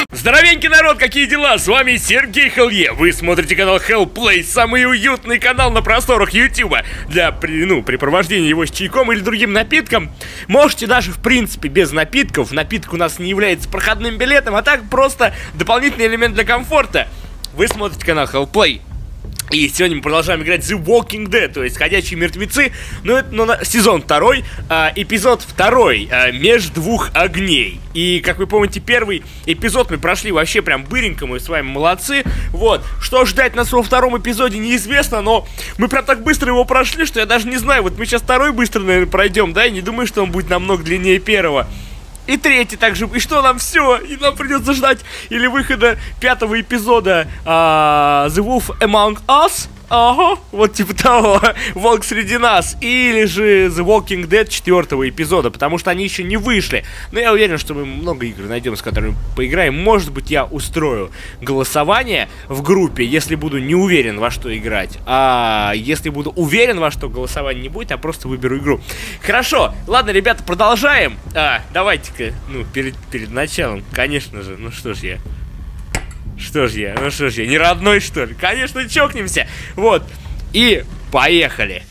Здоровенький народ, какие дела? С вами Сергей Хелле. Вы смотрите канал Hellplay, самый уютный канал на просторах Ютуба. Для препровождения его с чайком или другим напитком. Можете даже, в принципе, без напитков. Напиток у нас не является проходным билетом, а так просто дополнительный элемент для комфорта. Вы смотрите канал Hellplay. И сегодня мы продолжаем играть The Walking Dead, то есть Ходячие мертвецы. Ну, это сезон 2, эпизод 2, Меж двух огней. И, как вы помните, первый эпизод мы прошли вообще прям быренько, мы с вами молодцы. Вот, что ждать нас во втором эпизоде неизвестно, но мы прям так быстро его прошли, что я даже не знаю. Вот мы сейчас второй быстро, наверное, пройдем, да, и не думаю, что он будет намного длиннее первого. И третий также, и что нам все, и нам придется ждать или выхода пятого эпизода The Wolf Among Us, ага, вот типа того, Волк среди нас, или же The Walking Dead 4-го эпизода, потому что они еще не вышли. Но я уверен, что мы много игр найдем, с которыми поиграем. Может быть, я устрою голосование в группе, если буду не уверен, во что играть. А если буду уверен, во что, голосования не будет, я просто выберу игру. Хорошо, ладно, ребята, продолжаем. Давайте-ка, ну, перед началом, конечно же, ну что ж я, не родной, что ли? Конечно, чокнемся. Вот, и поехали.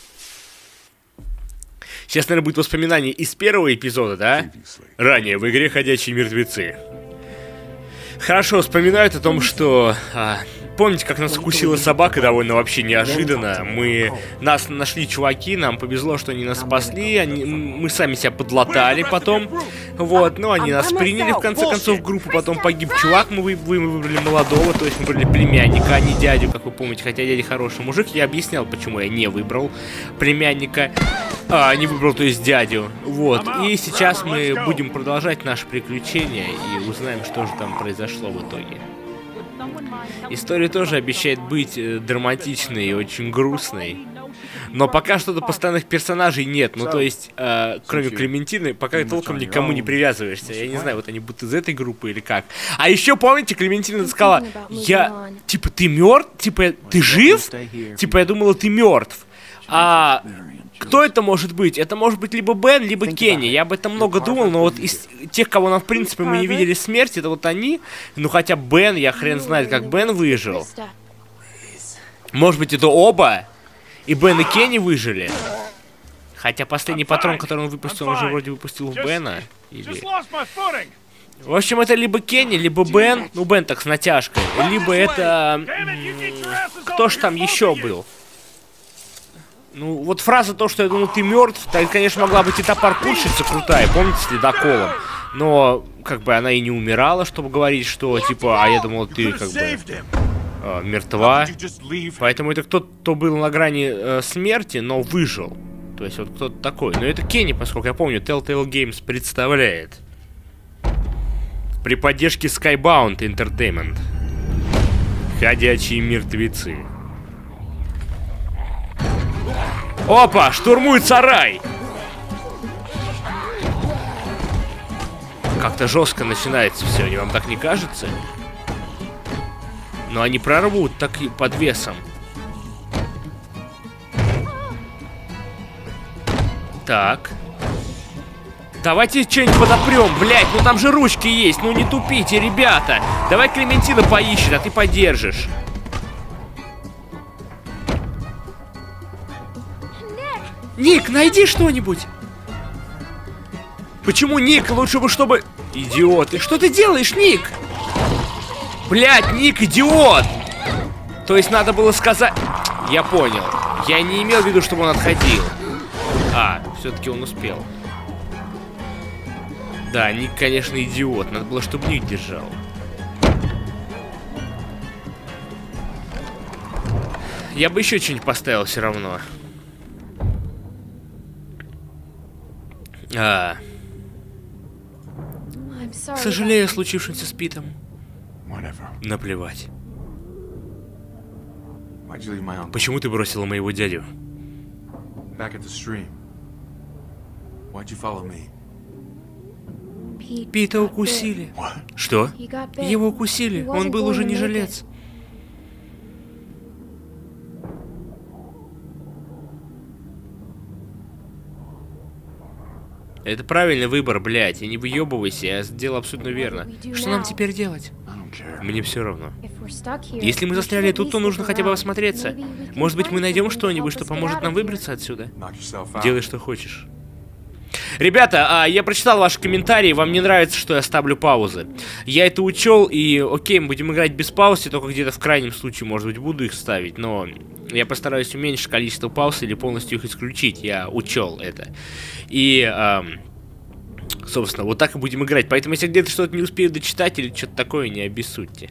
Сейчас, наверное, будет воспоминание из первого эпизода, да? Ранее в игре «Ходячие мертвецы». Хорошо, вспоминают о том, что... помните, как нас укусила собака довольно вообще неожиданно? Нас нашли чуваки, нам повезло, что они нас спасли, мы сами себя подлатали потом. Вот, но они нас приняли в конце концов в группу, потом погиб чувак, мы выбрали молодого, то есть мы выбрали племянника, а не дядю, как вы помните, хотя дядя хороший мужик. Я объяснял, почему я не выбрал племянника, не выбрал, то есть дядю. Вот, и сейчас мы будем продолжать наше приключение и узнаем, что же там произошло в итоге. История тоже обещает быть драматичной и очень грустной. Но пока что-то постоянных персонажей нет. Ну, то есть, кроме Клементины, пока толком никому не привязываешься. Я не знаю, вот они будут из этой группы или как. А еще, помните, Клементина сказала, типа, ты мертв? Типа, ты жив? Типа, я думала, ты мертв. Кто это может быть? Это может быть либо Бен, либо Кенни. Я об этом много думал, но вот из тех, кого нам, в принципе, мы не видели смерти, это вот они. Ну, хотя Бен, я хрен знает, как Бен выжил. Может быть, это оба? И Бен, и Кенни выжили? Хотя последний патрон, который он выпустил, он уже вроде выпустил в Бена. Или... В общем, это либо Кенни, либо Бен. Ну, Бен так с натяжкой. Либо это... Кто ж там еще был? Ну, вот фраза то, что я думал, ты мертв, так, конечно, могла быть и та паркурщица крутая, помните, с ледоколом. Но, как бы, она и не умирала, чтобы говорить, что, типа, а я думал, ты, как бы, мертва. Поэтому это кто-то был на грани смерти, но выжил. То есть, вот кто-то такой. Но это Кенни, поскольку я помню, Telltale Games представляет. При поддержке Skybound Entertainment. Ходячие мертвецы. Опа, штурмует сарай. Как-то жестко начинается все, вам так не кажется? Но они прорвут так и под весом. Так. Давайте что-нибудь подопрем, блять, ну там же ручки есть, ну не тупите, ребята. Давай Клементина поищет, а ты подержишь. Ник, найди что-нибудь! Почему Ник? Лучше бы, чтобы... Идиоты! Что ты делаешь, Ник? Блядь, Ник, идиот! То есть надо было сказать... Я понял. Я не имел в виду, чтобы он отходил. Все-таки он успел. Да, Ник, конечно, идиот. Надо было, чтобы Ник держал. Я бы еще что-нибудь поставил все равно. Сожалею о случившемся с Питом. Наплевать. Почему ты бросила моего дядю? Пита укусили. Что? Его укусили. Он был уже не жилец. Это правильный выбор, блядь. И не выебывайся, я сделал абсолютно верно. Что нам теперь делать? Мне все равно. Если мы застряли тут, то нужно хотя бы осмотреться. Может быть, мы найдем что-нибудь, что поможет нам выбраться отсюда? Делай, что хочешь. Ребята, я прочитал ваши комментарии, вам не нравится, что я ставлю паузы. Я это учел, и окей, мы будем играть без пауз, и только где-то в крайнем случае, может быть, буду их ставить, но я постараюсь уменьшить количество пауз или полностью их исключить, я учел это. И, собственно, вот так и будем играть, поэтому если где-то что-то не успею дочитать или что-то такое, не обессудьте.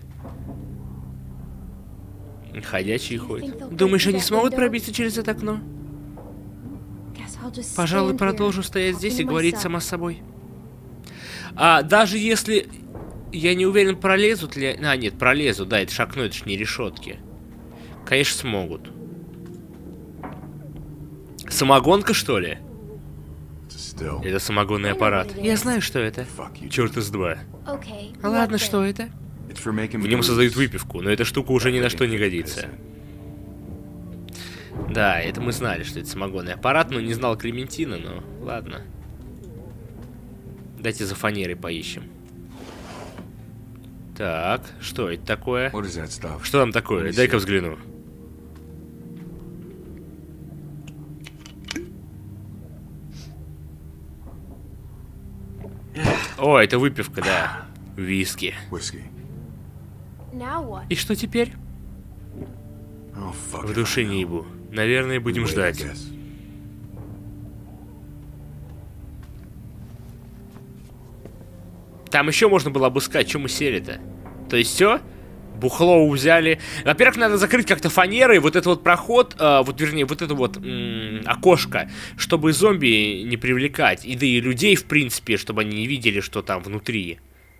Ходячие ходят. Думаешь, они смогут пробиться через это окно? Пожалуй, продолжу стоять здесь и говорить сама с собой. Даже если... Я не уверен, пролезут ли... нет, пролезут, да, это ж окно, это ж не решетки. Конечно, смогут. Самогонка, что ли? Это самогонный аппарат. Я знаю, что это. Черт из два. Ладно, что это? В нем создают выпивку, но эта штука уже ни на что не годится. Да, это мы знали, что это самогонный аппарат, но не знал Клементина, но ладно. Дайте за фанерой поищем. Так, что это такое? Что там такое? Дай-ка взгляну. О, это выпивка, да. Виски. И что теперь? В душе не ебу. Наверное, будем ждать. Там еще можно было обыскать, что мы сели-то. То есть все? Бухло взяли. Во-первых, надо закрыть как-то фанерой вот этот вот проход, вернее, вот это вот окошко, чтобы зомби не привлекать. И да и людей, в принципе, чтобы они не видели, что там внутри.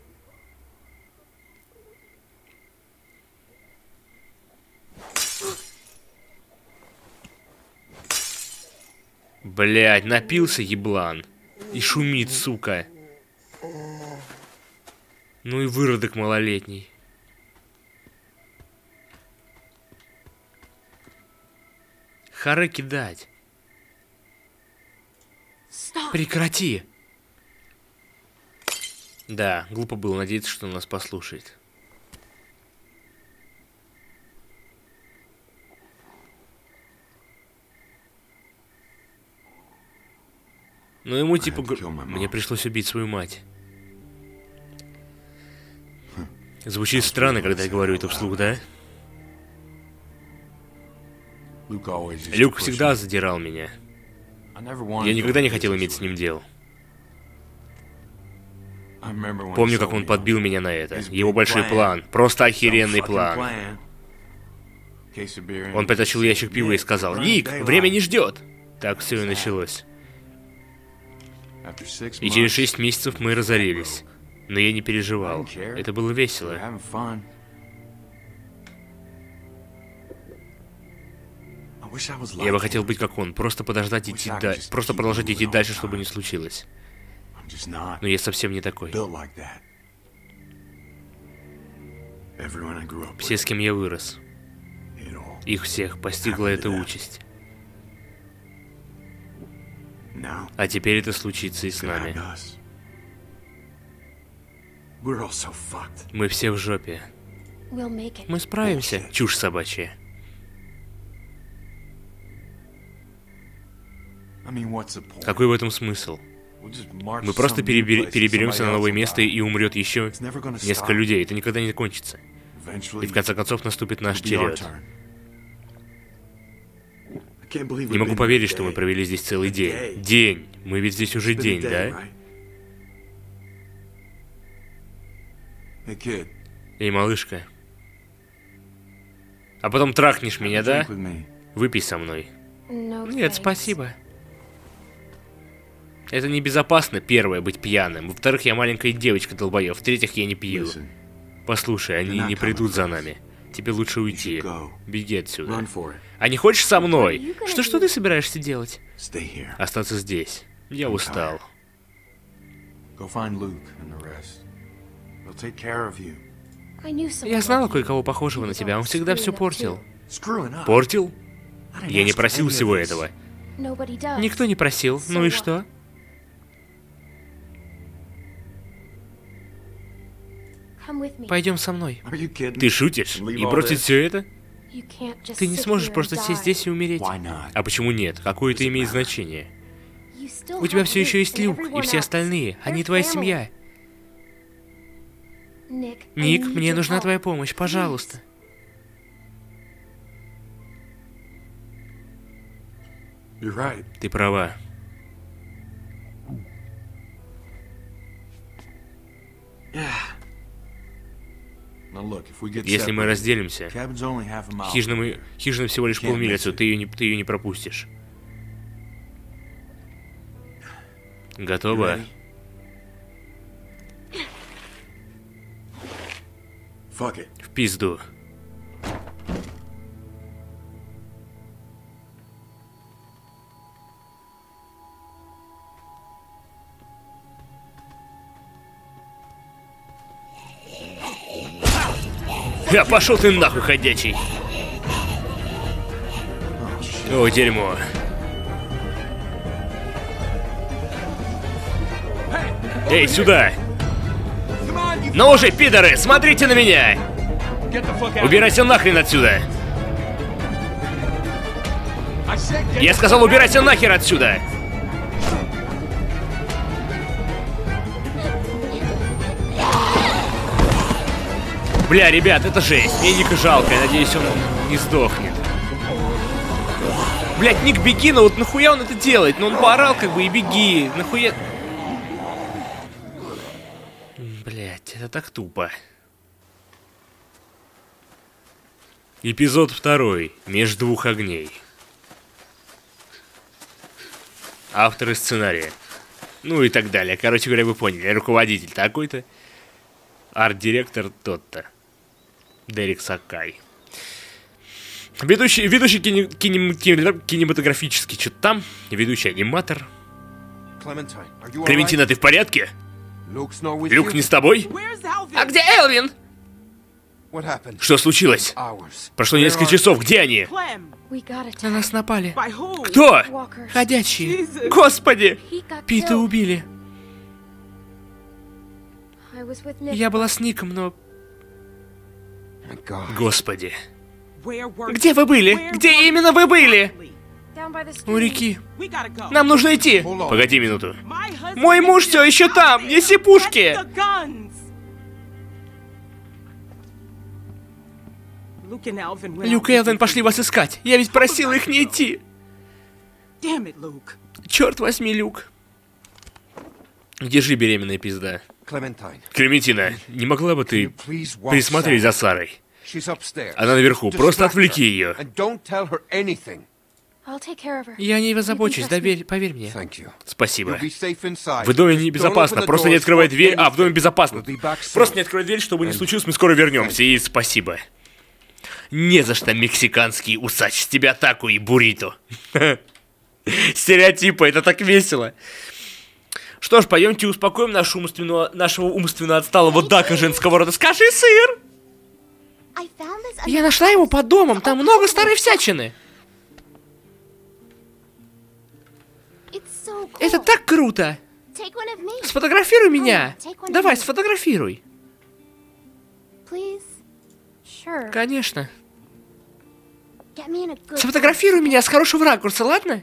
Блядь, напился еблан. И шумит, сука. Ну и выродок малолетний. Харе кидать. Прекрати. Да, глупо было надеяться, что он нас послушает. Ну ему типа... Мне пришлось убить свою мать. Звучит странно, когда я говорю это вслух, да? Люк всегда задирал меня. Я никогда не хотел иметь с ним дел. Помню, как он подбил меня на это. Его большой план. Просто охеренный план. Он притащил ящик пива и сказал: «Ник, время не ждет!» Так все и началось. И через 6 месяцев мы разорились. Но я не переживал. Это было весело. Я бы хотел быть как он, просто подождать идти дальше, просто продолжать идти дальше, чтобы не случилось. Но я совсем не такой. Все, с кем я вырос, их всех постигла эта участь. А теперь это случится и с нами. Мы все в жопе. Мы справимся, чушь собачья. Какой в этом смысл? Мы просто переберемся на новое место и умрет еще несколько людей. Это никогда не закончится. И в конце концов наступит наш черед. Не могу поверить, что мы провели здесь целый день. День! Мы ведь здесь уже день, да? Эй, малышка. А потом трахнешь меня, да? Выпей со мной. Нет, спасибо. Это небезопасно, первое, быть пьяным. Во-вторых, я маленькая девочка-долбоёб. В-третьих, я не пью. Послушай, они не придут за нами. Тебе лучше уйти. Беги отсюда. А не хочешь со мной? Что ты собираешься делать? Остаться здесь. Я устал. Я знала кое-кого похожего на тебя. Он всегда все портил. Портил? Я не просил всего этого. Никто не просил. Ну и что? Пойдем со мной. Ты шутишь? И бросить все это? Ты не сможешь просто сесть здесь и умереть. А почему нет? Какое это имеет значение? У тебя все еще есть Люк и все остальные. Они твоя семья. Ник, мне нужна твоя помощь, пожалуйста. Ты права. Если мы разделимся, хижина всего лишь полмили отсюда, ты ее не пропустишь. Готово? В пизду. Я пошел ты нахуй, ходячий. О, дерьмо. Эй, сюда! Ну уже, пидоры, смотрите на меня! Убирайся нахрен отсюда! Я сказал, убирайся нахер отсюда! Бля, ребят, это жесть. Мне Ника жалко, я надеюсь, он не сдохнет. Блять, Ник, беги, но вот нахуя он это делает? Ну он поорал как бы и беги. Нахуя... Блять, это так тупо. Эпизод 2. Между двух огней. Авторы сценария. Ну и так далее. Короче говоря, вы поняли. Руководитель такой-то. Арт-директор тот-то. Дерек Сакай. Ведущий кинематографический что-то там. Ведущий аниматор. Клементина, ты в порядке? Люк не с тобой? А где Элвин? Что случилось? Прошло несколько часов. Где они? На нас напали. Кто? Ходячие. Господи! Пита убили. Я была с Ником, но... Господи. Где вы были? Где именно вы были? У реки. Нам нужно идти. Погоди минуту. Мой муж все еще там. Неси пушки. Люк и Элвин пошли вас искать. Я ведь просил их не идти. Черт возьми, Люк. Где же беременная пизда? Клементина, не могла бы ты присмотреть за Сарой? Она наверху, просто отвлеки ее. Я о ней позабочусь, поверь мне. Спасибо. В доме небезопасно, просто не открывай дверь. А, в доме безопасно. Просто не открывай дверь, чтобы не случилось, мы скоро вернемся. И спасибо. Не за что, мексиканский усач. С тебя тако и буррито. Стереотипы, это так весело. Что ж, пойдемте успокоим нашего умственно отсталого дака женского рода. Скажи, сыр! Я нашла его под домом, там много старой всячины. Это так круто! Сфотографируй меня! Давай, сфотографируй. Конечно. Сфотографируй меня с хорошего ракурса, ладно?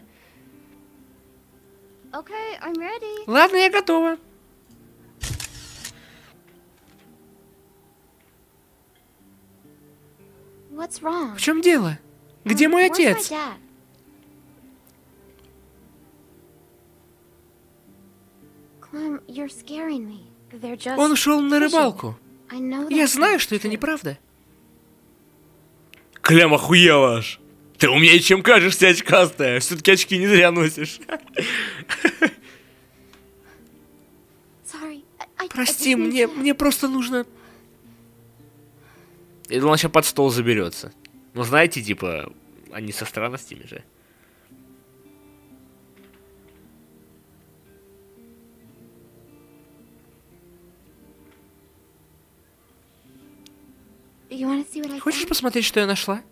Ладно, я готова. В чем дело? Где мой отец? Он ушел на рыбалку. Я знаю, что это неправда. Клям, охуела аж. Ты умнее, чем кажешься, очкастая. Все-таки очки не зря носишь. Прости, мне просто нужно... Я думал, он сейчас под стол заберется. Ну, знаете, типа, они со странностями же. Хочешь посмотреть, что я нашла?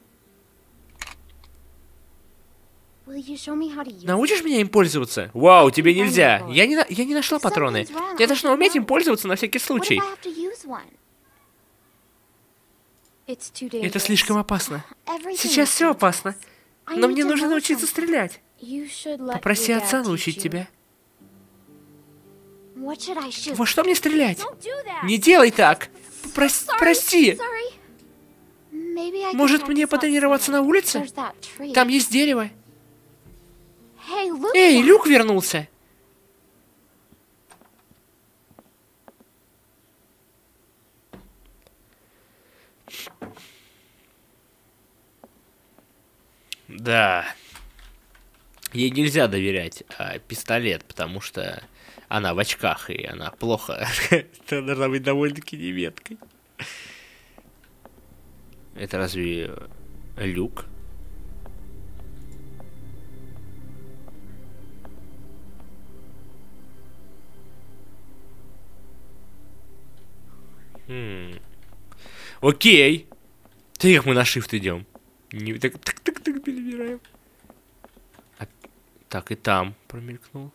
Научишь меня им пользоваться? Вау, тебе нельзя. Я не нашла патроны. Я должна уметь им пользоваться на всякий случай. Это слишком опасно. Сейчас все опасно. Но мне нужно научиться стрелять. Попроси отца научить тебя. Во что мне стрелять? Не делай так. Прости. Может, мне потренироваться на улице? Там есть дерево. Эй, Люк вернулся. Да. Ей нельзя доверять пистолет, потому что она в очках, и она плохо. Она должна быть довольно-таки неметкой. Это разве Люк? Окей. Ты как мы на shift идем? Так перебираем. Так, и там промелькнул.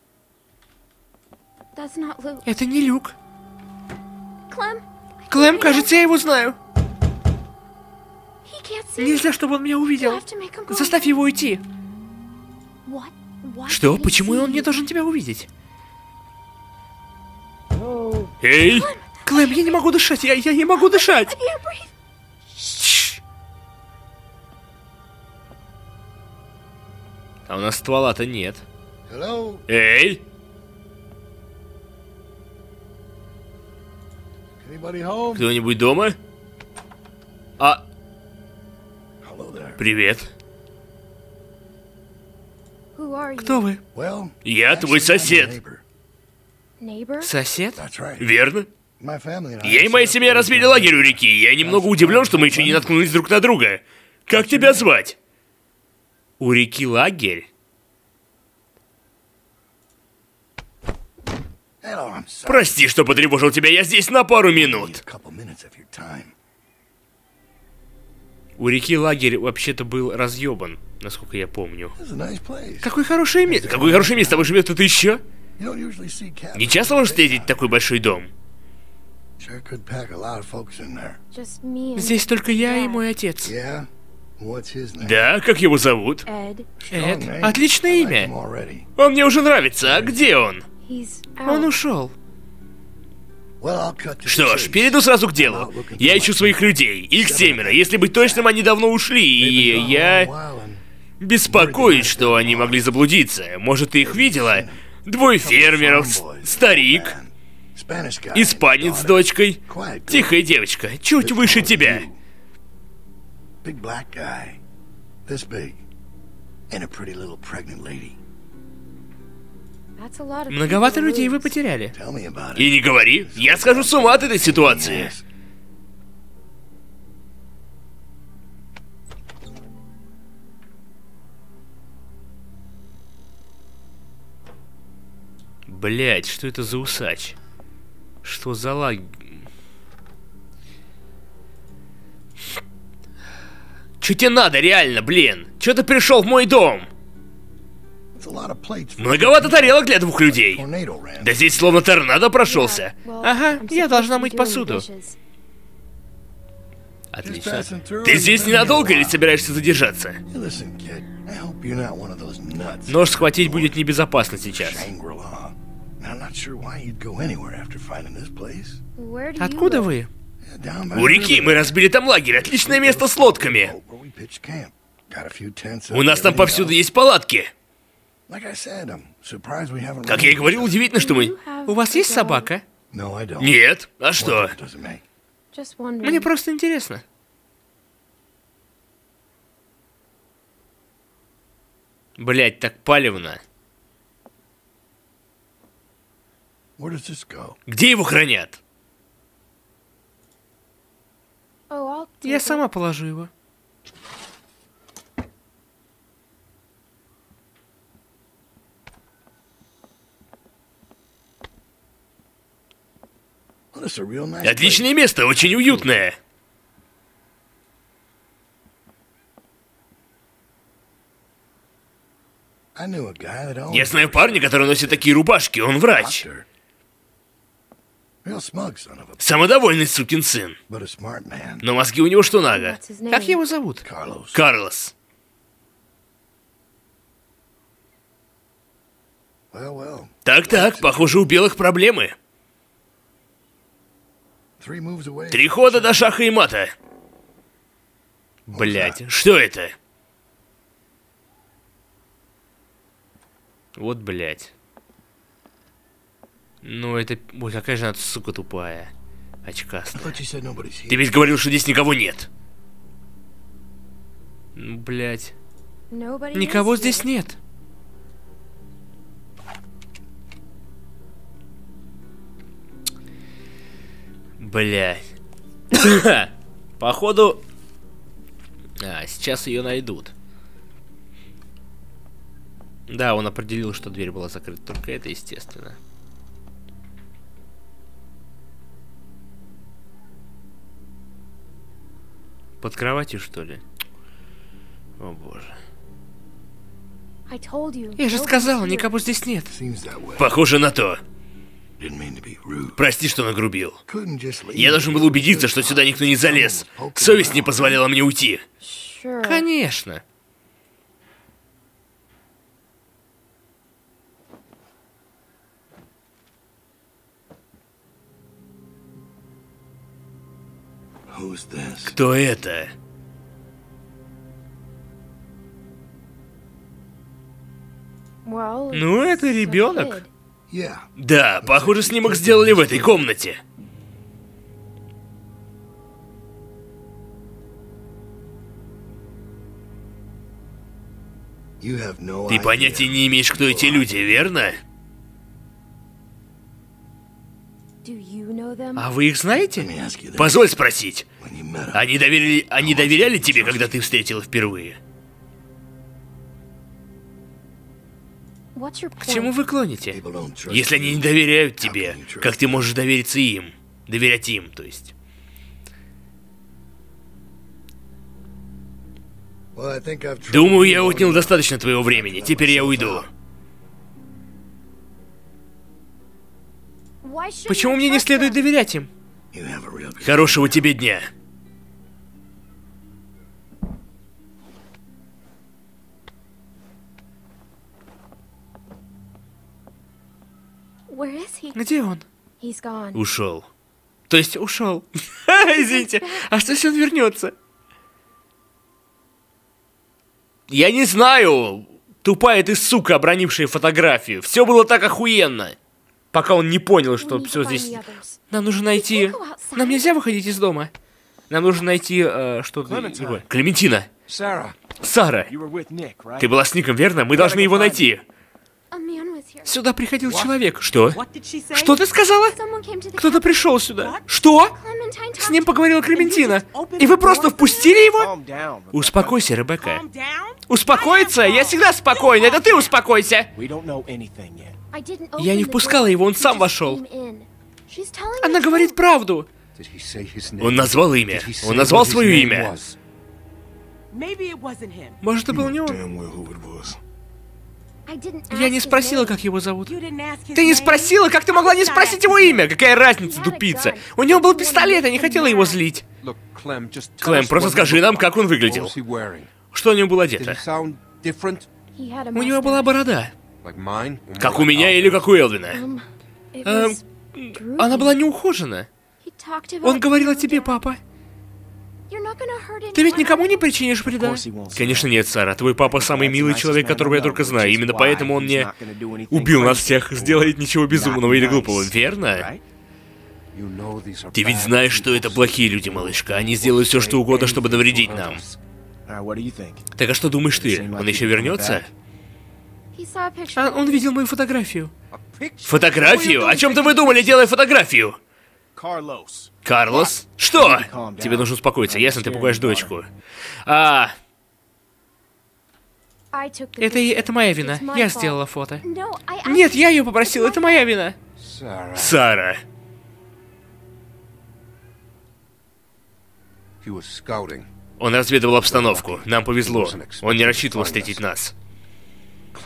Это не Люк. Клем, кажется, я его знаю. Нельзя, чтобы он меня увидел. Заставь его уйти. Что? Почему он не должен тебя увидеть? Эй! Клем, я не могу дышать, я не могу дышать. А у нас ствола-то нет. Эй! Кто-нибудь дома? Привет. Кто вы? Я твой сосед. Сосед? Верно. Я и моя семья разбили лагерь у реки. Я немного удивлен, что мы еще не наткнулись друг на друга. Как тебя звать? У реки лагерь? Прости, что потревожил тебя. Я здесь на пару минут. У реки лагерь вообще-то был разъебан, насколько я помню. Какое хорошее место. Какое хорошее место. Там живет кто-то еще? Не часто можешь встретить такой большой дом? Здесь только я и мой отец. Да, как его зовут? Эд. Отличное имя. Он мне уже нравится. А где он? Он ушел. Что ж, перейду сразу к делу. Я ищу своих людей. Их 7. Если быть точным, они давно ушли. И я беспокоюсь, что они могли заблудиться. Может, ты их видела? 2 фермеров, старик, испанец с дочкой, тихая девочка, чуть выше тебя. Многовато людей вы потеряли. И не говори, я схожу с ума от этой ситуации. Блять, что это за усач? Что за лагерь? Чё тебе надо, реально, блин? Чё ты пришел в мой дом? Многовато тарелок для 2 людей. Да здесь словно торнадо прошелся. Ага, я должна мыть посуду. Отлично. Ты здесь ненадолго или собираешься задержаться? Нож схватить будет небезопасно сейчас. Откуда вы? У реки, мы разбили там лагерь. Отличное место с лодками. У нас там повсюду есть палатки. Как я и говорил, удивительно, что мы... У вас есть собака? Нет. А что? Мне просто интересно. Блять, так палевно. Где его хранят? Я сама положу его. Отличное место, очень уютное. Я знаю парня, который носит такие рубашки, он врач. Самодовольный сукин сын. Но мозги у него что надо. Как его зовут? Карлос. Так-так, похоже, у белых проблемы. 3 хода до шаха и мата. Блять, что это? Вот, блять. Ну, это... Ой, какая же она, сука, тупая. Очкастая. Ты ведь говорил, что здесь никого нет. Ну, блять. Никого здесь нет. Блять. Походу... сейчас ее найдут. Да, он определил, что дверь была закрыта. Только это, естественно. Под кроватью, что ли? О боже. Я же сказал, никого здесь нет. Похоже на то. Прости, что нагрубил. Я должен был убедиться, что сюда никто не залез. Совесть не позволяла мне уйти. Конечно. Кто это? Ну, это ребенок. Да, похоже, снимок сделали в этой комнате. Ты понятия не имеешь, кто эти люди, верно? А вы их знаете? Позволь спросить. Они доверяли тебе, когда ты встретила впервые? К чему вы клоните? Если они не доверяют тебе, как ты можешь довериться им? Доверять им, то есть. Думаю, я отнял достаточно твоего времени. Теперь я уйду. Почему мне не следует доверять им? Хорошего тебе дня. Где он? Ушел. То есть ушел. Извините. А что, если он вернется? Я не знаю. Тупая ты сука, обронившая фотографию. Все было так охуенно. Пока он не понял, что все здесь... Нам нужно найти... Нам нельзя выходить из дома. Нам нужно найти что-то... Клементина. Сара. Ты была с Ником, верно? Мы должны его найти. Сюда приходил человек. Что? Что ты сказала? Кто-то пришел сюда. Что? С ним поговорила Клементина. И вы просто впустили его? Успокойся, Ребекка. Успокоиться? Я всегда спокойна. Это ты успокойся. Я не впускала его, он сам вошел. Она говорит правду. Он назвал имя. Он назвал свое имя. Может, это был не он? Я не спросила, как его зовут. Ты не спросила? Как ты могла не спросить его имя? Какая разница, тупица? У него был пистолет, я не хотела его злить. Клэм, просто скажи нам, как он выглядел. Что у него было одето? У него была борода. Как у меня или как у Элвина? Она была неухожена. Он говорил о тебе, папа. Ты ведь никому не причинишь вреда? Конечно нет, Сара. Твой папа самый милый человек, которого я только знаю. Именно поэтому он не убил нас всех, сделает ничего безумного или глупого, верно? Ты ведь знаешь, что это плохие люди, малышка. Они сделают все, что угодно, чтобы навредить нам. Так а что думаешь ты? Он еще вернется? Он видел мою фотографию. Фотографию? О чем-то вы думали, делая фотографию? Карлос? Что? Тебе нужно успокоиться, ясно, ты пугаешь дочку. Это моя вина. Я сделала фото. Нет, я ее попросил, это моя вина. Сара. Он разведывал обстановку. Нам повезло. Он не рассчитывал встретить нас.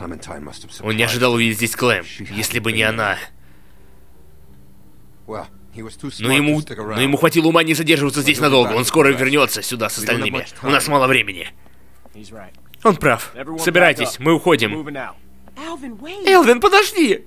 Он не ожидал увидеть здесь Клэм. Если бы не она... Но ему хватило ума не задерживаться здесь надолго. Он скоро вернется сюда с остальными. У нас мало времени. Он прав. Собирайтесь, мы уходим. Элвин, подожди!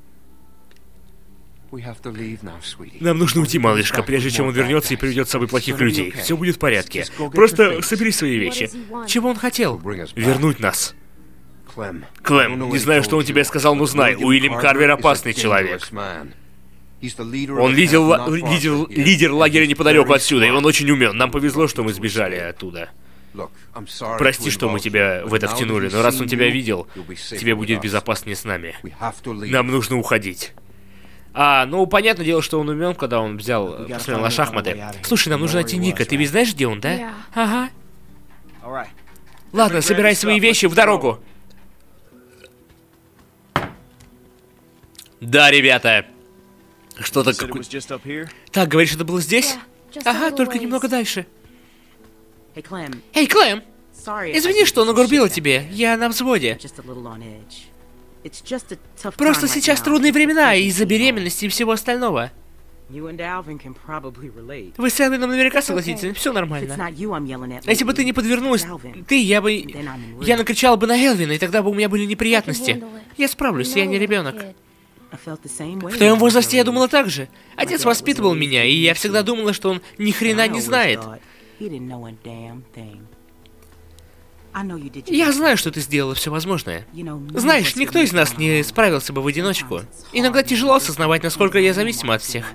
Нам нужно уйти, малышка, прежде чем он вернется и приведет с собой плохих людей. Все будет в порядке. Просто собери свои вещи. Чего он хотел? Вернуть нас. Клем, не знаю, что он тебе сказал, но знай, Уильям Карвер опасный человек. Он лидер лагеря неподалеку отсюда, и он очень умен. Нам повезло, что мы сбежали оттуда. Прости, что мы тебя в это втянули, но раз он тебя видел, тебе будет безопаснее с нами. Нам нужно уходить. Ну, понятное дело, что он умен, когда он посмотрел на шахматы. Слушай, нам нужно найти Ника. Ты ведь знаешь, где он, да? Ага. Ладно, собирай свои вещи, в дорогу. Да, ребята. Что-то... Так, говоришь, это было здесь? Ага, только немного дальше. Эй, Клем! Извини, что нагрубила тебе. Я на взводе. Просто сейчас трудные времена из-за беременности и всего остального. Вы с Элвином наверняка согласитесь, все нормально. Если бы ты не подвернулась, я накричала бы на Элвина, и тогда бы у меня были неприятности. Я справлюсь, я не ребенок. В твоем возрасте я думала так же. Отец воспитывал меня, и я всегда думала, что он ни хрена не знает. Я знаю, что ты сделала все возможное. Знаешь, никто из нас не справился бы в одиночку. Иногда тяжело осознавать, насколько я зависима от всех.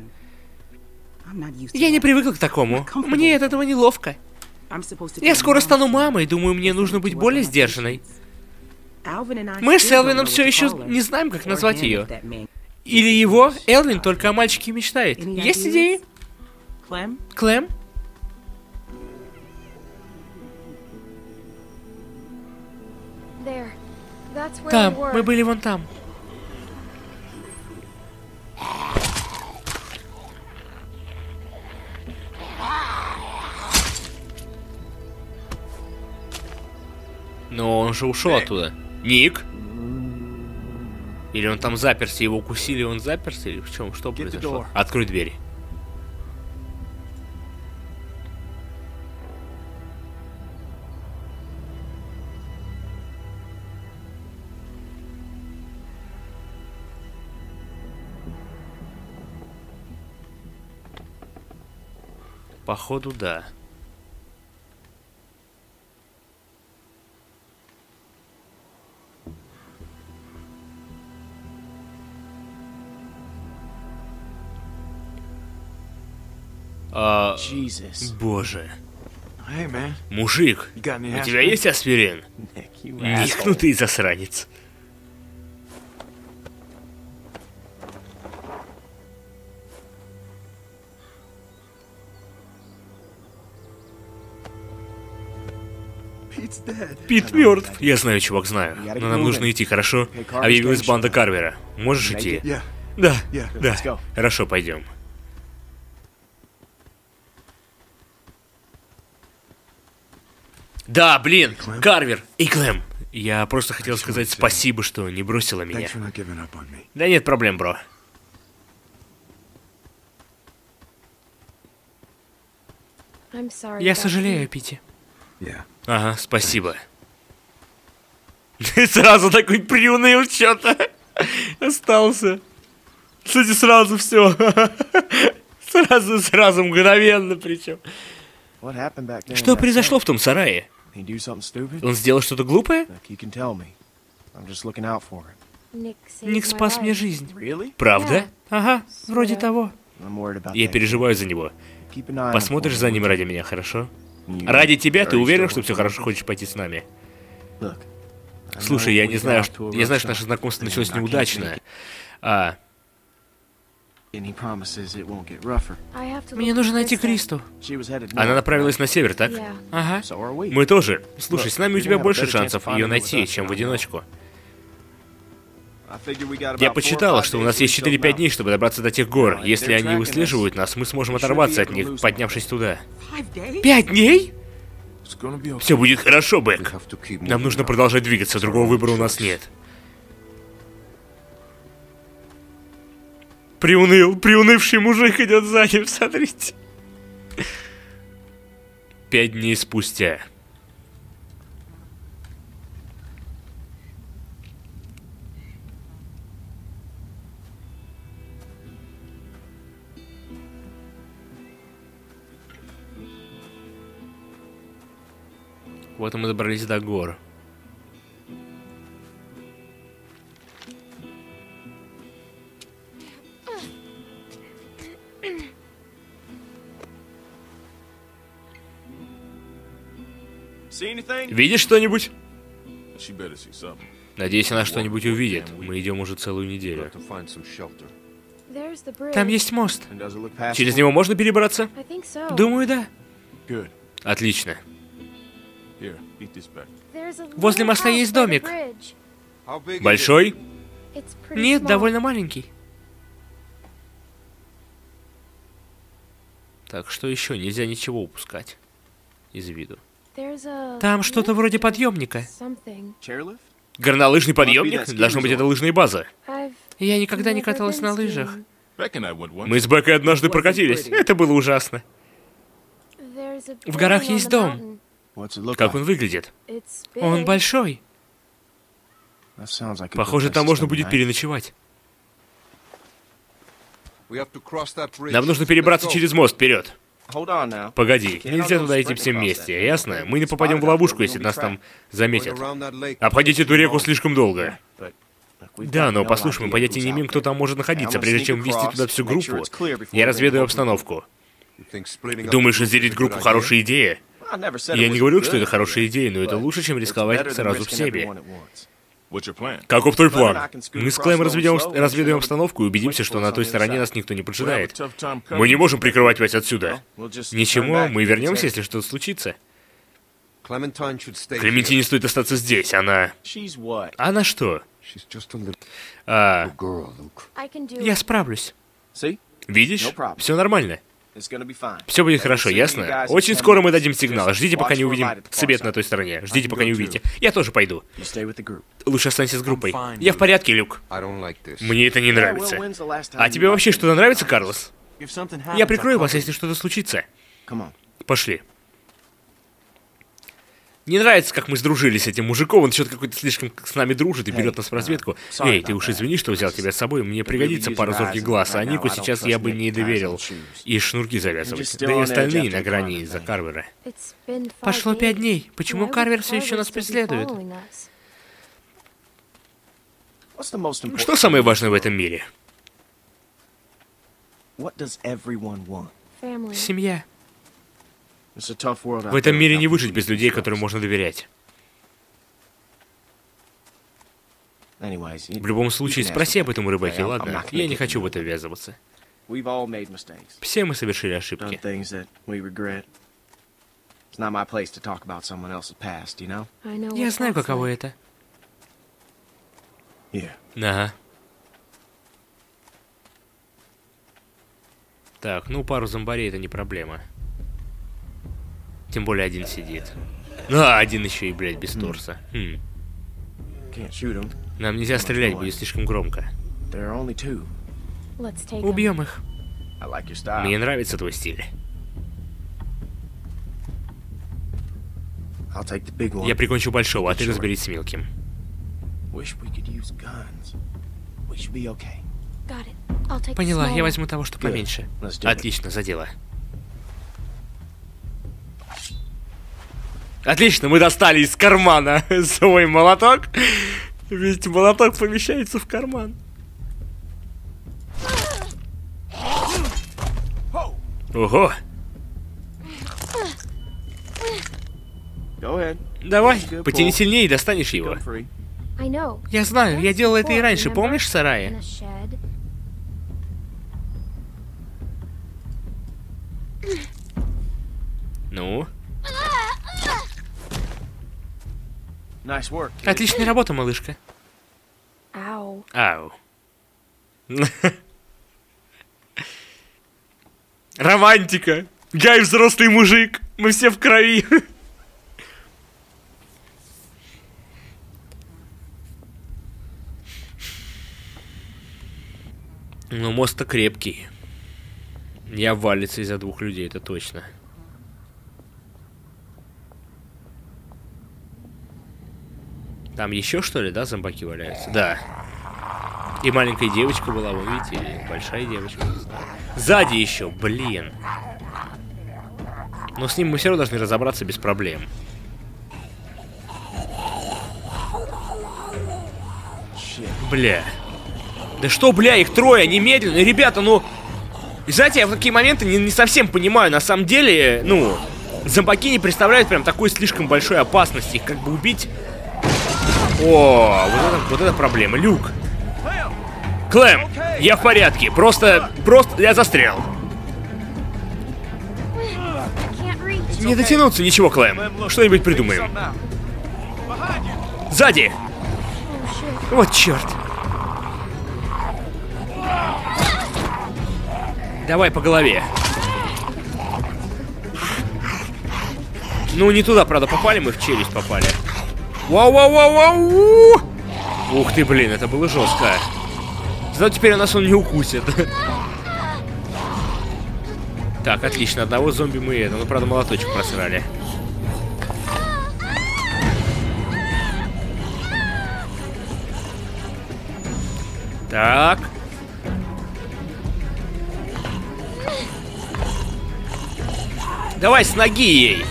Я не привыкла к такому. Мне от этого неловко. Я скоро стану мамой, думаю, мне нужно быть более сдержанной. Мы с Элвином все еще не знаем, как назвать ее. Или его, Элвин только о мальчике мечтает. Есть идеи? Клем? Там, мы были вон там. Но он же ушел оттуда. Ник? Или он там заперся, его укусили, он заперся? Или в чем? Что произошло? Открой дверь. Походу, да. Боже. Мужик, у тебя есть аспирин? Ник, ну ты засранец. Пит мертв. Я знаю, чувак, знаю. Но нам нужно идти, хорошо? Объявилась банда Карвера. Можешь идти? Да. Хорошо, пойдем. Да, блин, Карвер и Клем. Я просто хотел сказать спасибо, что не бросила меня. Да нет проблем, бро. Я сожалею, Пити. Ага, спасибо. Ты сразу такой приуныл что-то. Остался. Кстати, сразу все. Сразу, мгновенно причем. Что произошло в том сарае? Он сделал что-то глупое? Ник спас мне жизнь. Правда? Ага, вроде того. Я переживаю за него. Посмотришь за ним ради меня, хорошо? Ради тебя, ты уверен, что все хорошо, хочешь пойти с нами? Слушай, я знаю, что наше знакомство началось неудачно. Мне нужно найти Кристу. Она направилась на север, так? Ага. Мы тоже. Слушай, с нами у тебя больше шансов ее найти, чем в одиночку. Я почитала, что у нас есть 4-5 дней, чтобы добраться до тех гор. Если они выслеживают нас, мы сможем оторваться от них, поднявшись туда. 5 дней? Все будет хорошо, Бэк. Нам нужно продолжать двигаться, другого выбора у нас нет. Приунывший мужик идет за ним, смотрите. 5 дней спустя. Вот и мы добрались до гор. Видишь что-нибудь? Надеюсь, она что-нибудь увидит. Мы идем уже целую неделю. Там есть мост. Через него можно перебраться? Думаю, да. Отлично. Возле моста есть домик. Большой? Нет, довольно маленький. Так, что еще? Нельзя ничего упускать из виду. Там что-то вроде подъемника. Горнолыжный подъемник? Должно быть, это лыжная база. Я никогда не каталась на лыжах. Мы с Беккой однажды прокатились. Это было ужасно. В горах есть дом. Как он выглядит? Он большой. Похоже, там можно будет переночевать. Нам нужно перебраться через мост, вперед. Погоди, нельзя туда идти всем вместе, ясно? Мы не попадем в ловушку, если нас там заметят. Обходить эту реку слишком долго. Да, но послушай, мы понятия не имеем, кто там может находиться. Прежде чем ввести туда всю группу, я разведаю обстановку. Думаешь, разделить группу хорошая идея? Я не говорил, что это хорошая идея, но это лучше, чем рисковать сразу всеми. Каков твой план? Мы с Клэем разведаем обстановку и убедимся, что на той стороне нас никто не поджидает. Мы не можем прикрывать вас отсюда. Ничего, мы вернемся, если что-то случится. Клементине стоит остаться здесь, она... Она что? Я справлюсь. Видишь? Все нормально. Все будет хорошо, ясно? Очень скоро мы дадим сигнал. Ждите, пока не увидим свет на той стороне. Ждите, пока не увидите. Я тоже пойду. Лучше останься с группой. Я в порядке, Люк. Мне это не нравится. А тебе вообще что-то нравится, Карлос? Я прикрою вас, если что-то случится. Пошли. Не нравится, как мы сдружились с этим мужиком, он что-то какой-то слишком с нами дружит и берет нас в разведку. Эй, ты уж извини, что взял тебя с собой, мне пригодится пара зорких глаз, а Нику сейчас я бы не доверил и шнурки завязывать. Да и остальные на грани из-за Карвера. Пошло 5 дней, почему Карвер все еще нас преследует? Что самое важное в этом мире? Семья. В этом мире не выжить без людей, которым можно доверять. В любом случае, спроси об этом у Ребекки, ладно? Я не хочу в это ввязываться. Все мы совершили ошибки. Я знаю, каково это. Ага. Так, ну пару зомбарей это не проблема. Тем более один сидит. А, один еще и, блядь, без торса. Нам нельзя стрелять, будет слишком громко. Убьем их. Мне нравится твой стиль. Я прикончу большого, а ты разберись с мелким. Поняла, я возьму того, что поменьше. Отлично, за дело. Отлично, мы достали из кармана свой молоток. Ведь молоток помещается в карман. Ого. Давай, потяни сильнее и достанешь его. Я знаю, я делал это и раньше, помнишь, в сарае? Ну? Отличная работа, малышка. Ау. Романтика. Гай взрослый мужик. Мы все в крови. Ну, мост-то крепкий. Не обвалится из-за двух людей, это точно. Там еще что ли, да, зомбаки валяются? Да. И маленькая девочка была, вы видите, или большая девочка, не знаю. Сзади еще, блин. Но с ним мы все равно должны разобраться без проблем. Бля. Да что, бля, их трое, они медленные, ребята, ну... И знаете, я в такие моменты не совсем понимаю, на самом деле, ну... Зомбаки не представляют прям такой слишком большой опасности, их как бы убить... О, вот это проблема. Люк. Клэм, я в порядке. Просто я застрял. Не дотянуться, ничего, Клэм. Что-нибудь придумаем. Сзади. Вот черт. Давай по голове. Ну, не туда, правда, попали, мы в челюсть попали. Вау-вау-вау-вау! Ух ты, блин, это было жестко. Зато теперь у нас он не укусит. Так, отлично, одного зомби мы это. Ну, правда, молоточек просрали. Так. Давай с ноги ей.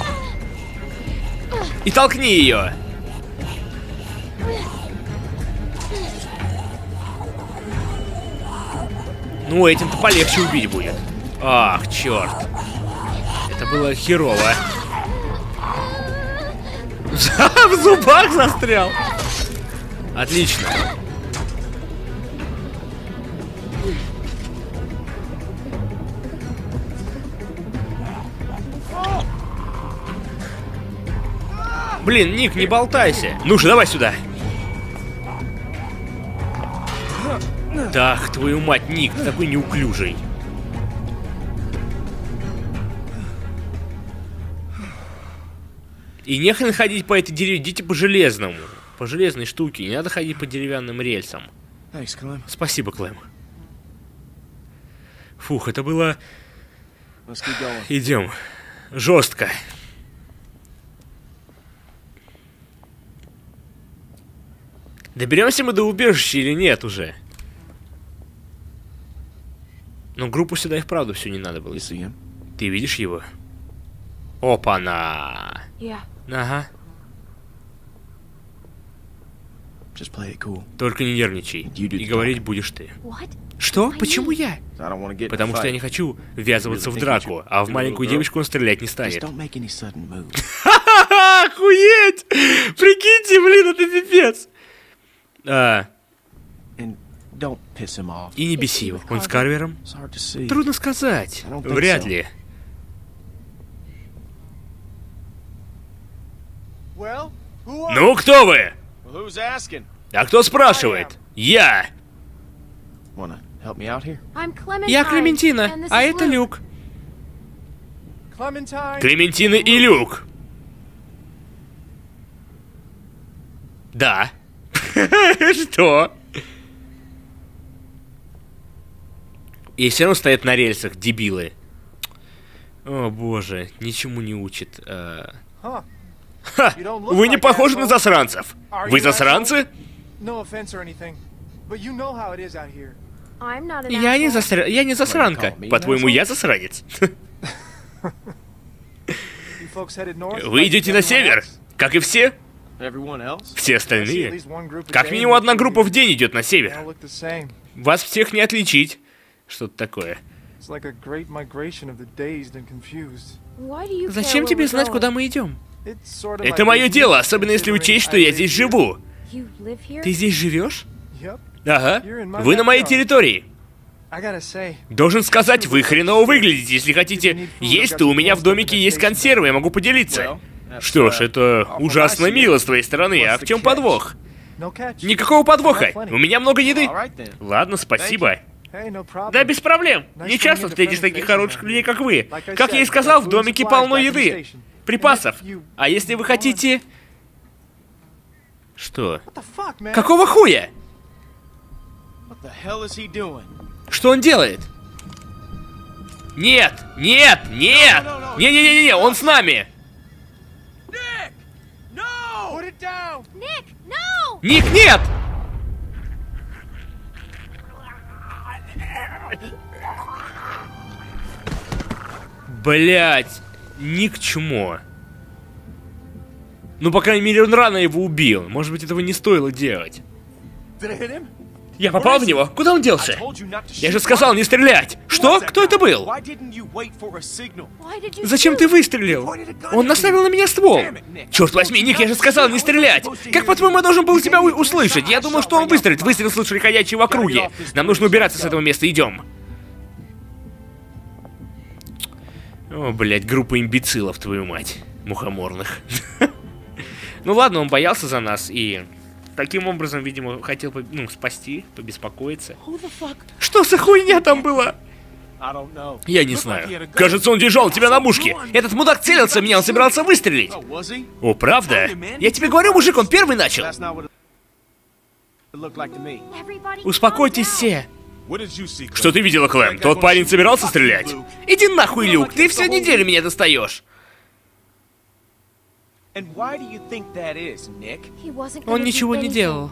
И толкни ее. Ну, этим-то полегче убить будет. Ах, черт. Это было херово. В зубах застрял. Отлично. Блин, Ник, не болтайся. Ну же, давай сюда. Так, твою мать, Ник, ты такой неуклюжий. И нехрен ходить по этой деревне, идите по железному. По железной штуке, не надо ходить по деревянным рельсам. Спасибо, Клэм. Фух, это было... Идем. Жестко. Доберемся мы до убежища или нет уже? Ну, группу сюда и вправду все не надо было. Ты видишь его? Опа-на! Ага. Только не нервничай. И говорить будешь ты. Что? Почему я? Потому что я не хочу ввязываться в драку, а в маленькую девочку он стрелять не станет. Ха-ха-ха! Охуеть! Прикиньте, блин, это пипец! И не беси его. Он с Карвером? Трудно сказать. Вряд ли. Ну, кто вы? А кто спрашивает? Я. Я Клементина, а это Люк. Клементина и Люк. Да. Что? И все равно стоят на рельсах, дебилы. О боже, ничему не учит. Ха, вы не похожи на засранцев. Вы засранцы? Я не засранка. По-твоему, я засранец? Вы идете на север, как и все? Все остальные? Как минимум одна группа в день идет на север. Вас всех не отличить. Что-то такое. Зачем тебе знать, куда мы идем? Это мое дело, особенно если учесть, что я здесь живу. Ты здесь живешь? Ага. Вы на моей территории. Должен сказать, вы хреново выглядите. Если хотите есть, то у меня в домике есть консервы, я могу поделиться. Что ж, это ужасно мило с твоей стороны. А в чем подвох? Никакого подвоха. У меня много еды. Ладно, спасибо. Да без проблем. Не часто встретишь таких хороших людей, как вы. Как я и сказал, в домике полно еды. Припасов. А если вы хотите... Что? Какого хуя? Что он делает? Нет! Нет! Нет! Не-не-не-не! Он с нами! Ник, нет! Блять! Ник чмо. Ну, по крайней мере, он рано его убил. Может быть, этого не стоило делать. Я попал в него? Куда он делся? Я же сказал не стрелять! Что? Кто это был? Зачем ты выстрелил? Он наставил на меня ствол. Черт возьми, Ник, я же сказал не стрелять! Как, по-твоему, я должен был тебя услышать? Я думал, что он выстрелит. Выстрел слышали ходячие в округе. Нам нужно убираться с этого места, идем. О, блядь, группа имбецилов, твою мать. Мухоморных. Ну ладно, он боялся за нас и... Таким образом, видимо, хотел, ну, спасти, побеспокоиться. Что за хуйня там была? Я не знаю. Кажется, он держал тебя на мушке. Этот мудак целился в меня, он собирался выстрелить. О, правда? Я тебе говорю, мужик, он первый начал. Успокойтесь все. Что ты видела, Клэм? Тот парень собирался стрелять? Иди нахуй, Люк, ты всю неделю меня достаешь. Он ничего не делал.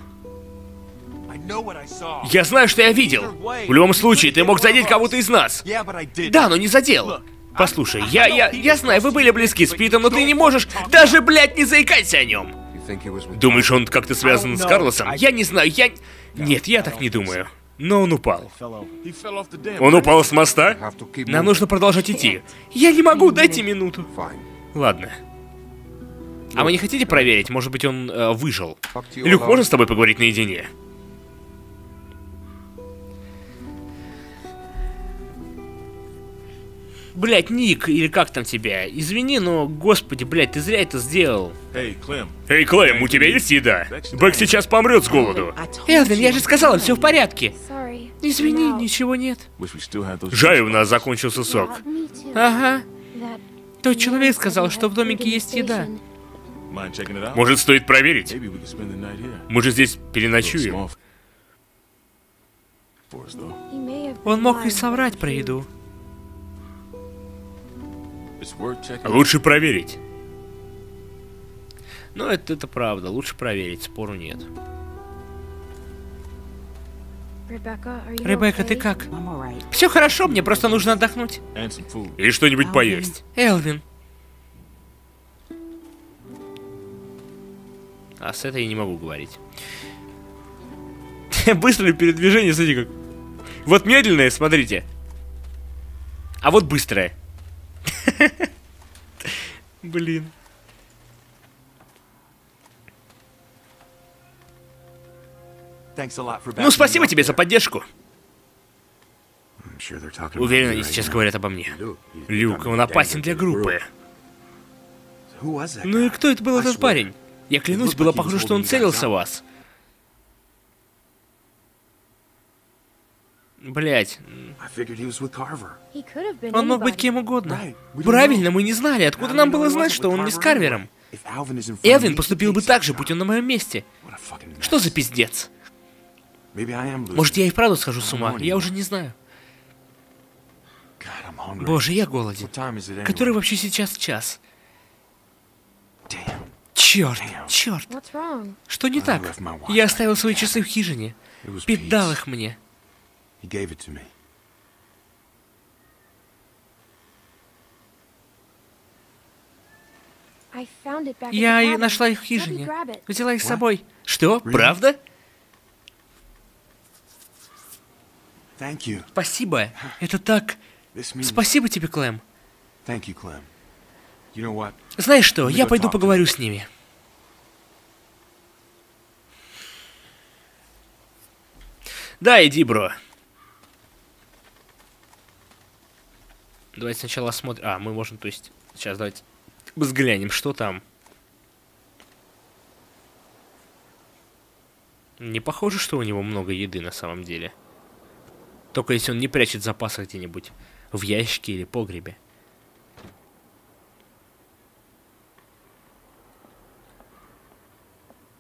Я знаю, что я видел. В любом случае, ты мог задеть кого-то из нас. Да, но не задел. Послушай, я знаю, вы были близки с Питом, но ты не можешь даже, блядь, не заикайся о нем. Думаешь, он как-то связан с Карлосом? Я не знаю, Нет, я так не думаю. Но он упал. Он упал с моста? Нам нужно продолжать идти. Я не могу, дайте минуту. Ладно. А вы не хотите проверить? Может быть, он выжил? Люк, можно с тобой поговорить наедине? Блять, Ник, или как там тебя? Извини, но, господи, блять, ты зря это сделал. Эй, Клэм, у тебя есть еда? Бэк сейчас помрет с голоду. Элвин, я же сказала, все в порядке. Извини, ничего нет. Жаль, у нас закончился сок. Ага. Тот человек сказал, что в домике есть еда. Может, стоит проверить? Мы же здесь переночуем. Он мог и соврать про еду. Лучше проверить. Ну, это правда. Лучше проверить, спору нет. Ребекка, ты как? Все хорошо, мне просто нужно отдохнуть. И что-нибудь поесть. Элвин. А с этой я не могу говорить. Быстрое передвижение, смотри как. Вот медленное, смотрите. А вот быстрое. Блин. Ну, спасибо тебе за поддержку. Уверен, они сейчас говорят обо мне. Люк, он опасен для группы. Ну и кто это был, этот парень? Я клянусь, было похоже, что он целился в вас. Блять. Он мог быть кем угодно. Правильно, мы не знали. Откуда нам было знать, что он не с Карвером? Элвин поступил бы так же, будь он на моем месте. Что за пиздец? Может, я и вправду схожу с ума? Я уже не знаю. Боже, я голоден. Который вообще сейчас час? Черт, черт. Что не так? Я оставил свои часы в хижине. Пит дал их мне. Я нашла их в хижине. Взяла их с собой. Что? Правда? Спасибо. Это так... Спасибо тебе, Клэм. Знаешь что, я пойду поговорю с ними. Да, иди, бро. Давайте сначала осмотрим... А, мы можем, то есть... Сейчас давайте взглянем, что там. Не похоже, что у него много еды на самом деле. Только если он не прячет запасы где-нибудь в ящике или погребе.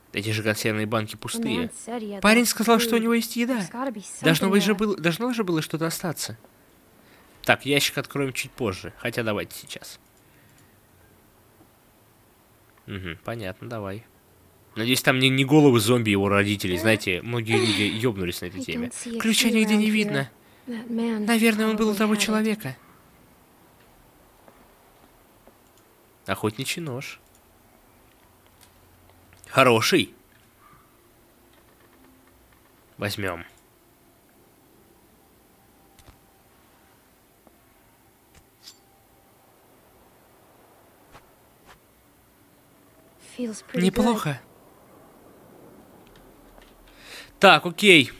Эти же консервные банки пустые. Парень сказал, что у него есть еда. Должно же было что-то остаться. Так, ящик откроем чуть позже. Хотя давайте сейчас. Угу, понятно, давай. Надеюсь, там не головы зомби его родителей. Знаете, многие люди ёбнулись на этой теме. Ключа нигде не видно. Наверное, он был у того человека. Охотничий нож. Хороший. Возьмем. Неплохо. Так, окей.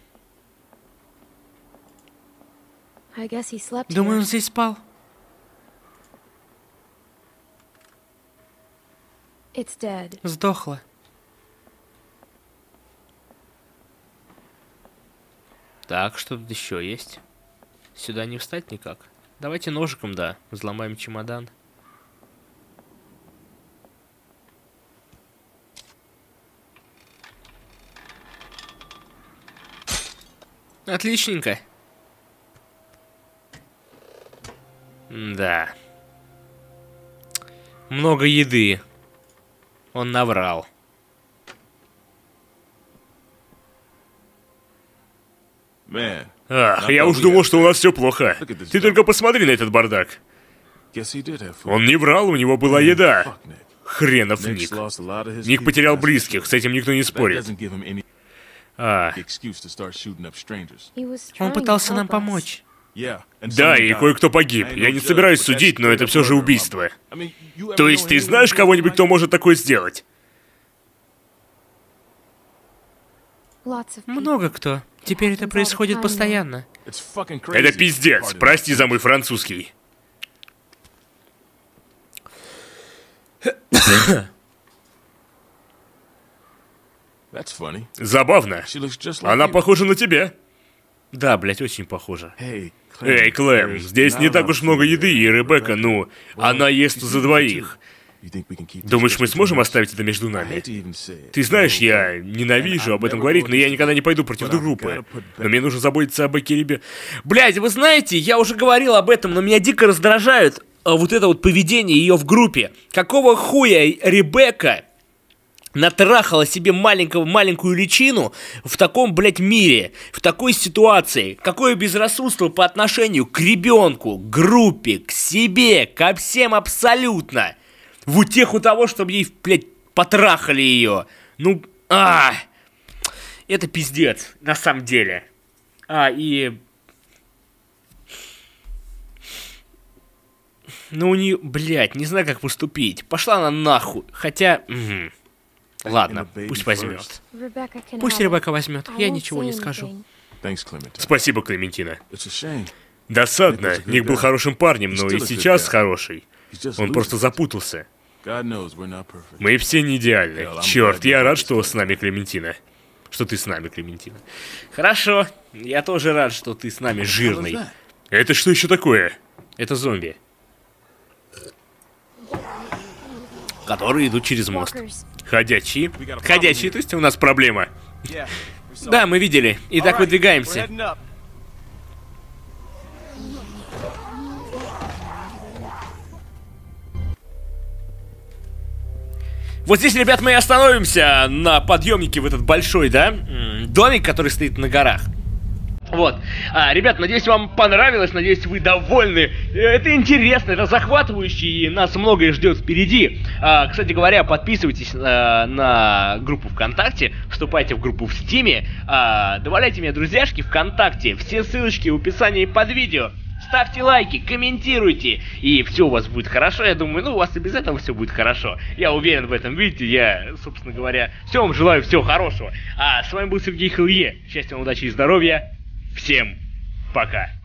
Думаю, он здесь спал. Сдохла. Так, что тут еще есть? Сюда не встать никак. Давайте ножиком, да, взломаем чемодан. Отличненько. Да. Много еды. Он наврал. Ах, я уж думал, что у нас все плохо. Ты только посмотри на этот бардак. Он не врал, у него была еда. Хренов Ник. Ник потерял близких, с этим никто не спорит. Он пытался нам помочь. Да, и кое-кто погиб. Я не собираюсь судить, но это все же убийство. То есть ты знаешь кого-нибудь, кто может такое сделать? Много кто. Теперь это происходит постоянно. Это пиздец. Прости за мой французский. Забавно. Она похожа на тебя. Да, блять, очень похожа. Эй, Клэм, здесь не так уж много еды, и Ребекка, ну, она ест за двоих. Думаешь, мы сможем оставить это между нами? Ты знаешь, я ненавижу об этом говорить, но я никогда не пойду против группы. Но мне нужно заботиться о Бекке и Ребе. Блядь, вы знаете, я уже говорил об этом, но меня дико раздражает вот это вот поведение ее в группе. Какого хуя Ребекка натрахала себе маленькую личину в таком, блядь, мире, в такой ситуации? Какое безрассудство по отношению к ребенку, к группе, к себе, ко всем абсолютно. В утеху того, чтобы ей, блядь, потрахали ее. Ну, это пиздец, на самом деле. И... Ну, у нее, блядь, не знаю, как поступить. Пошла она нахуй. Хотя... Ладно, пусть возьмет. Пусть Ребекка возьмет, я ничего не скажу. Спасибо, Клементина. Досадно, Ник был хорошим парнем, но и сейчас хороший. Он просто запутался. Мы все не идеальны. Черт, я рад, что с нами Клементина. Что ты с нами, Клементина. Хорошо, я тоже рад, что ты с нами, жирный. Это что еще такое? Это зомби. Которые идут через мост. Ходячие? Ходячие, то есть у нас проблема. Да, мы видели. Итак, выдвигаемся. Вот здесь, ребят, мы и остановимся на подъемнике в этот большой, да, домик, который стоит на горах. Вот. Ребят, надеюсь, вам понравилось, надеюсь, вы довольны. Это интересно, это захватывающе, и нас многое ждет впереди. Кстати говоря, подписывайтесь на группу ВКонтакте, вступайте в группу в Стиме, добавляйте меня, друзьяшки, ВКонтакте. Все ссылочки в описании под видео. Ставьте лайки, комментируйте, и все у вас будет хорошо. Я думаю, ну, у вас и без этого все будет хорошо. Я уверен в этом, видите, я, собственно говоря, все вам желаю всего хорошего. С вами был Сергей Хле. Счастья, удачи и здоровья. Всем пока.